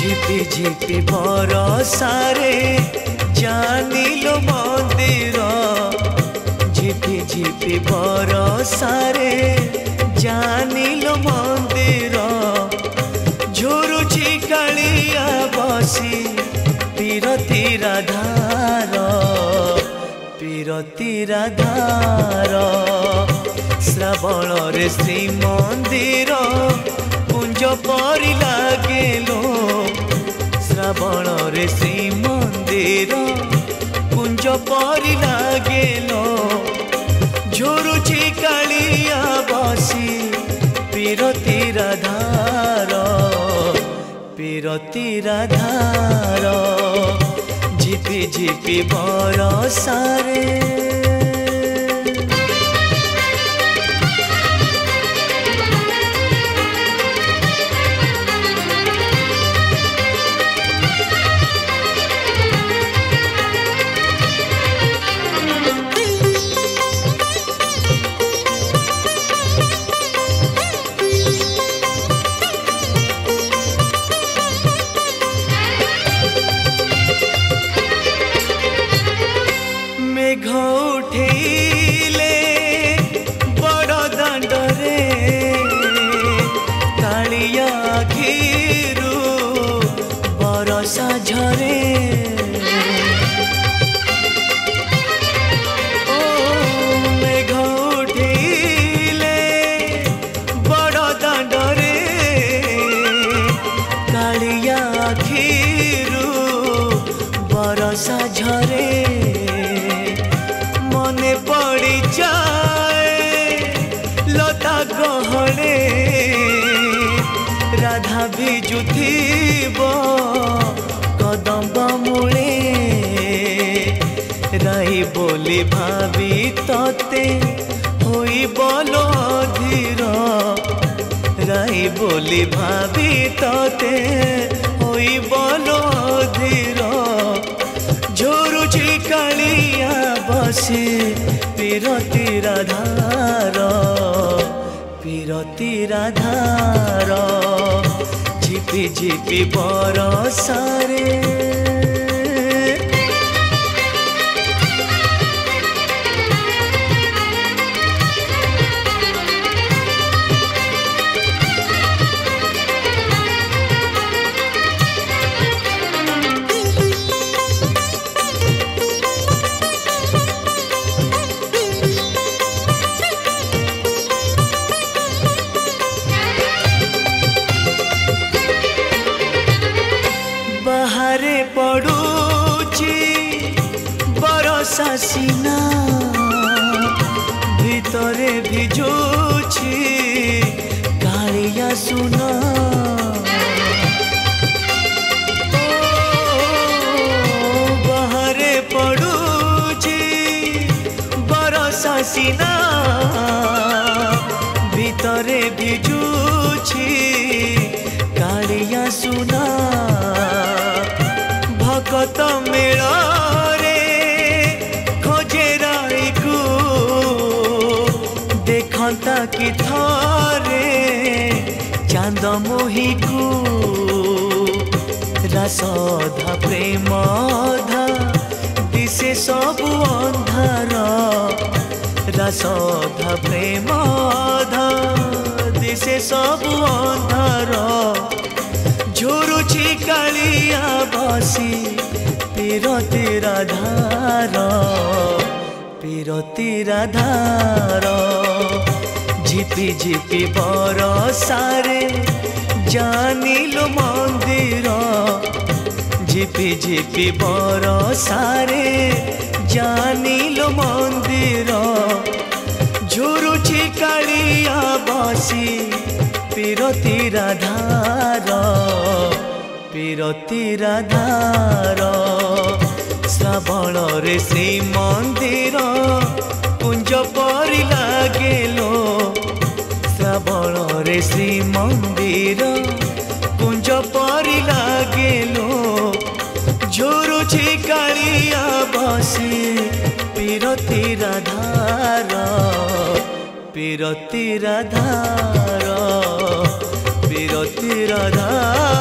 झिपि झिपि बरसारे जानिलो मंदिर झिपि झिपि बरसारे जानिलो मंदिर झुरुची कालिया बसी पीरती राधार पीरती राधार श्रावण रे श्रीमंदिर कुंज परी लागेलो श्रावण रे श्रीमंदिर कुंज परी लागेलो झुरुची कालिया बसी पीरती राधार पीरती राधार झिपि झिपि बरसारे कदम्ब मूले राई बोली भावी तते होई बोलो धीर राई बोली भावी तते होई बोलो धीर झुरुची कालिया बसी पीरती राधार पीरती राधार झिपि झिपि बरसारे सीना भितरे भिजुछि कालिया सुना बाहरे पड़ुछि बरसा सीना भितरे भिजुछि कालिया सुना भगत मेला देखता कि थारे चांद मोही को रसधा प्रेमधा दिसे सबु अंधार रसधा प्रेमधा दिसे सबु अंधार झुरुची कालिया बसी पीरती राधार पीरती राधार झिपि झिपि बरसारे जानिलो मंदिर झिपि झिपि बरसारे जानिलो मंदिर झुरुची कालिया बसी पीरती राधार पीरती राधार श्रावण रे श्रीमंदिर कुंज परी लागेलो श्रावण रे श्रीमंदिर कुंज परी लागेलो झुरुची कालिया बसी पीरती राधार पीरती राधार पीरती राधार